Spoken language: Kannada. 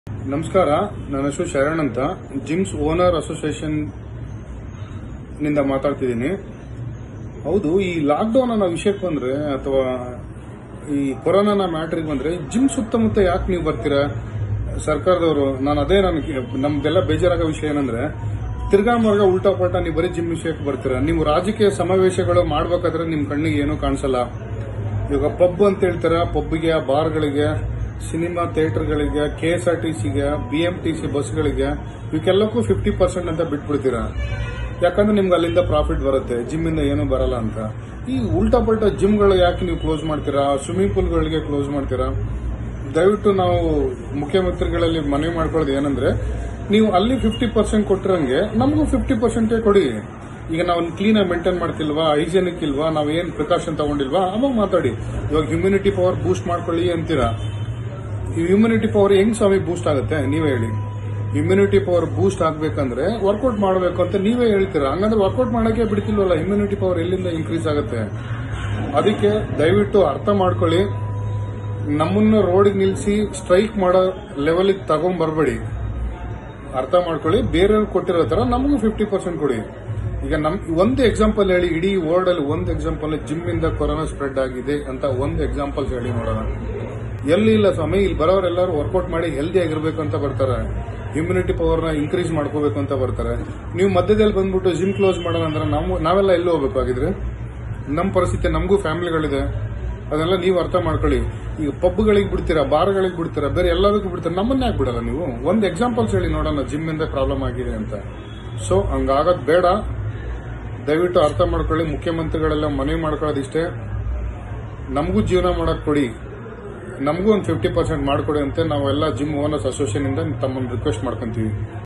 ನಮಸ್ಕಾರ, ನನ್ನ ಹೆಸರು ಶರಣ್ ಅಂತ ಜಿಮ್ಸ್ ಓನರ್ ಅಸೋಸಿಯೇಷನ್ ನಿಂದ ಮಾತಾಡ್ತಿದ್ದೀನಿ. ಹೌದು, ಈ ಲಾಕ್ಡೌನ್ ಅನ್ನೋ ವಿಷಯಕ್ಕೆ ಬಂದ್ರೆ ಅಥವಾ ಈ ಕೊರೋನಾ ಮ್ಯಾಟ್ರಿಗೆ ಬಂದ್ರೆ ಜಿಮ್ ಸುತ್ತಮುತ್ತ ಯಾಕೆ ನೀವು ಬರ್ತೀರಾ ಸರ್ಕಾರದವರು? ನಮ್ದೆಲ್ಲ ಬೇಜಾರಾಗೋ ವಿಷಯ ಏನಂದ್ರೆ ತಿರ್ಗಾ ಮರ್ಗ ಉಲ್ಟಾ ಪಲ್ಟಾ ನೀವು ಬರೀ ಜಿಮ್ ವಿಷಯಕ್ಕೆ ಬರ್ತೀರಾ. ನೀವು ರಾಜಕೀಯ ಸಮಾವೇಶಗಳು ಮಾಡ್ಬೇಕಾದ್ರೆ ನಿಮ್ ಕಣ್ಣಿಗೆ ಏನೂ ಕಾಣಿಸಲ್ಲ. ಇವಾಗ ಪಬ್ ಅಂತ ಹೇಳ್ತಾರೆ, ಪಬ್ಗೆ, ಬಾರ್ಗಳಿಗೆ, ಸಿನಿಮಾ ಥಿಯೇಟರ್ಗಳಿಗೆ, KSRTCಗೆ, BMTC ಬಸ್ಗಳಿಗೆ ಇವಕ್ಕೆಲ್ಲಕ್ಕೂ 50% ಅಂತ ಬಿಟ್ಬಿಡ್ತೀರಾ. ಯಾಕಂದ್ರೆ ನಿಮ್ಗೆ ಅಲ್ಲಿಂದ ಪ್ರಾಫಿಟ್ ಬರುತ್ತೆ, ಜಿಮ್ ಇಂದ ಏನೂ ಬರಲ್ಲ ಅಂತ. ಈ ಉಲ್ಟಾ ಪಲ್ಟಾ ಜಿಮ್ಗಳು ಯಾಕೆ ನೀವು ಕ್ಲೋಸ್ ಮಾಡ್ತೀರಾ? ಸ್ವಿಮ್ಮಿಂಗ್ ಪೂಲ್ಗಳಿಗೆ ಕ್ಲೋಸ್ ಮಾಡ್ತೀರಾ? ದಯವಿಟ್ಟು ನಾವು ಮುಖ್ಯಮಂತ್ರಿಗಳಲ್ಲಿ ಮನವಿ ಮಾಡ್ಕೊಳ್ಳೋದು ಏನಂದ್ರೆ, ನೀವು ಅಲ್ಲಿ 50% ಕೊಟ್ಟಿರಂಗೆ ನಮಗೂ 50% ಕೊಡಿ. ಈಗ ನಾವು ಕ್ಲೀನ್ ಆಗಿ ಮೇಂಟೈನ್ ಮಾಡ್ತಿಲ್ವಾ, ಹೈಜೆನಿಕ್ ಇಲ್ವಾ, ನಾವೇನ್ ಪ್ರಿಕಾಷನ್ ತಗೊಂಡಿಲ್ವಾ, ಅವಾಗ ಮಾತಾಡಿ. ಇವಾಗ ಹ್ಯೂಮಿನಿಟಿ ಪವರ್ ಬೂಸ್ಟ್ ಮಾಡ್ಕೊಳ್ಳಿ ಅಂತೀರಾ. ಈ ಹ್ಯೂಮಿನಿಟಿ ಪವರ್ ಹೆಂಗ್ ಸ್ವಾಮಿ ಬೂಸ್ಟ್ ಆಗುತ್ತೆ ನೀವೇ ಹೇಳಿ? ಇಮ್ಯುನಿಟಿ ಪವರ್ ಬೂಸ್ಟ್ ಆಗ್ಬೇಕಂದ್ರೆ ವರ್ಕೌಟ್ ಮಾಡಬೇಕು ಅಂತ ನೀವೇ ಹೇಳ್ತೀರಾ. ಹಂಗಂದ್ರೆ ವರ್ಕೌಟ್ ಮಾಡಕ್ಕೆ ಬಿಡ್ತಿಲ್ವಲ್ಲ, ಇಮ್ಯುನಿಟಿ ಪವರ್ ಎಲ್ಲಿಂದ ಇನ್ಕ್ರೀಸ್ ಆಗುತ್ತೆ? ಅದಕ್ಕೆ ದಯವಿಟ್ಟು ಅರ್ಥ ಮಾಡ್ಕೊಳ್ಳಿ. ನಮ್ಮನ್ನ ರೋಡಿಗೆ ನಿಲ್ಲಿಸಿ ಸ್ಟ್ರೈಕ್ ಮಾಡೋ ಲೆವೆಲ್ಗೆ ತಗೊಂಡ್ಬರ್ಬೇಡಿ. ಅರ್ಥ ಮಾಡ್ಕೊಳ್ಳಿ. ಬೇರೆಯವ್ರು ಕೊಟ್ಟಿರೋ ತರ ನಮಗೂ 50% ಕೊಡಿ. ಈಗ ಒಂದು ಎಕ್ಸಾಂಪಲ್ ಹೇಳಿ, ಇಡೀ ವರ್ಲ್ಡ್ ಅಲ್ಲಿ ಒಂದು ಎಕ್ಸಾಂಪಲ್, ಜಿಮ್ ಇಂದ ಕೊರೋನಾ ಸ್ಪ್ರೆಡ್ ಆಗಿದೆ ಅಂತ ಒಂದು ಎಕ್ಸಾಂಪಲ್ ಹೇಳಿ ನೋಡೋಣ. ಎಲ್ಲಿ ಇಲ್ಲ ಸ್ವಾಮಿ. ಇಲ್ಲಿ ಬರೋರೆಲ್ಲರೂ ವರ್ಕೌಟ್ ಮಾಡಿ ಹೆಲ್ದಿ ಆಗಿರ್ಬೇಕು ಅಂತ ಬರ್ತಾರೆ, ಇಮ್ಯುನಿಟಿ ಪವರ್ ನ ಇನ್ಕ್ರೀಸ್ ಮಾಡ್ಕೋಬೇಕು ಅಂತ ಬರ್ತಾರೆ. ನೀವು ಮಧ್ಯದಲ್ಲಿ ಬಂದ್ಬಿಟ್ಟು ಜಿಮ್ ಕ್ಲೋಸ್ ಮಾಡೋಣ ಅಂದ್ರೆ ನಾವೆಲ್ಲ ಎಲ್ಲಿ ಹೋಗ್ಬೇಕಾಗಿದ್ರೆ? ನಮ್ಮ ಪರಿಸ್ಥಿತಿ, ನಮಗೂ ಫ್ಯಾಮಿಲಿಗಳಿದೆ, ಅದನ್ನೆಲ್ಲ ನೀವು ಅರ್ಥ ಮಾಡ್ಕೊಳ್ಳಿ. ಈಗ ಪಬ್ಗಳಿಗೆ ಬಿಡ್ತೀರಾ, ಬಾರ್ಗಳಿಗೆ ಬಿಡ್ತೀರಾ, ಬೇರೆ ಎಲ್ಲದಕ್ಕೂ ಬಿಡ್ತೀರಾ, ನಮ್ಮನ್ನ ಯಾಕೆ ಬಿಡಲ್ಲ ನೀವು? ಒಂದು ಎಕ್ಸಾಂಪಲ್ಸ್ ಹೇಳಿ ನೋಡೋಣ ಜಿಮ್ ಇಂದ ಪ್ರಾಬ್ಲಮ್ ಆಗಿದೆ ಅಂತ. ಸೊ ಹಂಗಾಗದ್ ಬೇಡ. ದಯವಿಟ್ಟು ಅರ್ಥ ಮಾಡ್ಕೊಳ್ಳಿ. ಮುಖ್ಯಮಂತ್ರಿಗಳೆಲ್ಲ ಮನವಿ ಮಾಡ್ಕೊಳ್ಳೋದಿಷ್ಟೇ, ನಮಗೂ ಜೀವನ ಮಾಡಕ್ ಕೊಡಿ, ನಮಗೂ ಒಂದು 50% ಮಾಡ್ಕೊಡಿ ಅಂತ ನಾವೆಲ್ಲ ಜಿಮ್ ಓನರ್ಸ್ ಅಸೋಸಿಯೇಷನ್ ಇಂದ ತಮ್ಮನ್ನು ರಿಕ್ವೆಸ್ಟ್ ಮಾಡ್ಕೊಂತೀವಿ.